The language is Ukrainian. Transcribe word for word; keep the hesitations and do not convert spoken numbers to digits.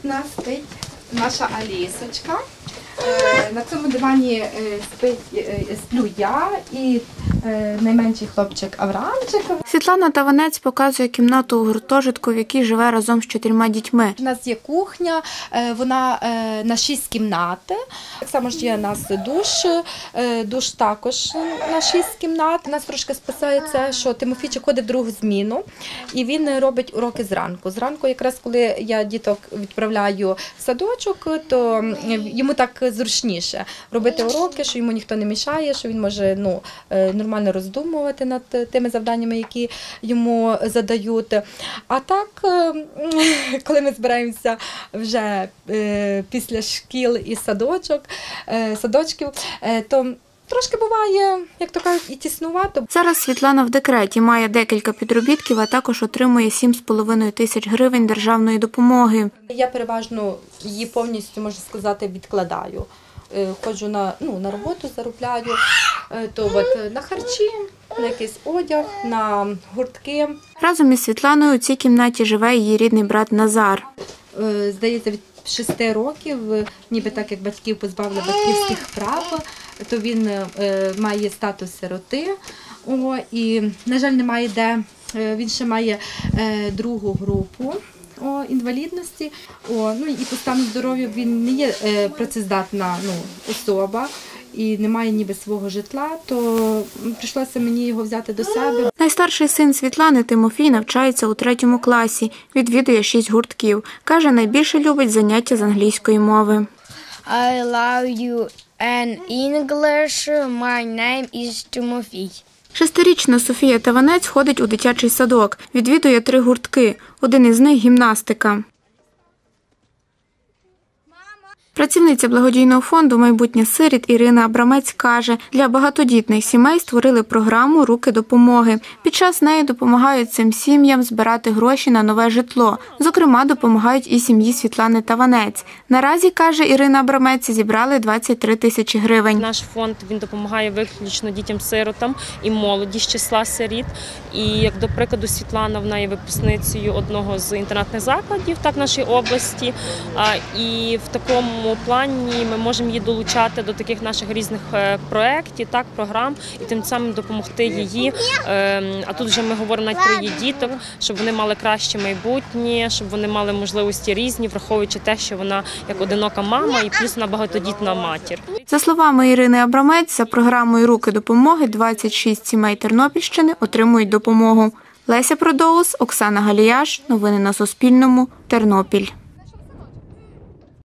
нас спить наша Алісочка. На цьому дивані спить, сплю я і найменший хлопчик Авраамчик. Світлана Таванець показує кімнату у гуртожитку, в якій живе разом з чотирма дітьми. У нас є кухня, вона на шість кімнат. Так само ж є у нас душ, душ також на шість кімнат. Нас трошки спасає це, що Тимофійчик ходить в другу зміну і він робить уроки зранку. Зранку якраз коли я діток відправляю в садочок, то йому так зручніше робити уроки, що йому ніхто не мішає, що він може ну, нормально роздумувати над тими завданнями, які йому задають. А так, коли ми збираємося вже після шкіл і садочок, садочків, то трошки буває, як то кажуть, і тіснувато. Зараз Світлана в декреті, має декілька підробітків, а також отримує сім з половиною тисяч гривень державної допомоги. Я переважно її повністю, можна сказати, відкладаю. Ходжу на, ну, на роботу, заробляю, то от на харчі, на якийсь одяг, на гуртки. Разом із Світланою у цій кімнаті живе її рідний брат Назар. Здається, від шести років, ніби так як батьків позбавили батьківських прав, то він має статус сироти. О, і, на жаль, немає де, він ще має другу групу о, інвалідності. О, ну, і по стану здоров'я він не є працездатна ну, особа і не має ніби свого житла, то прийшлося мені його взяти до себе. Найстарший син Світлани Тимофій навчається у третьому класі, відвідує шість гуртків. Каже, найбільше любить заняття з англійської мови. I love you and English. My name is Тимофій. Шестирічна Софія Таванець ходить у дитячий садок, відвідує три гуртки, один із них – гімнастика. Працівниця благодійного фонду «Майбутнє сиріт» Ірина Абрамець каже, для багатодітних сімей створили програму «Руки допомоги». Під час неї допомагають цим сім'ям збирати гроші на нове житло. Зокрема, допомагають і сім'ї Світлани Таванець. Наразі, каже Ірина Абрамець, зібрали двадцять три тисячі гривень. Наш фонд він допомагає виключно дітям-сиротам і молоді з числа сиріт. І, як до прикладу, Світлана, вона є випускницею одного з інтернатних закладів так, нашої області. І в такому В плані ми можемо її долучати до таких наших різних проєктів, так, програм і тим самим допомогти її. А тут вже ми говоримо навіть про її діток, щоб вони мали краще майбутнє, щоб вони мали можливості різні, враховуючи те, що вона як одинока мама і плюс вона багатодітна матір. За словами Ірини Абрамець, за програмою «Руки допомоги» двадцять шість сімей Тернопільщини отримують допомогу. Леся Продоус, Оксана Галіяш. Новини на Суспільному. Тернопіль.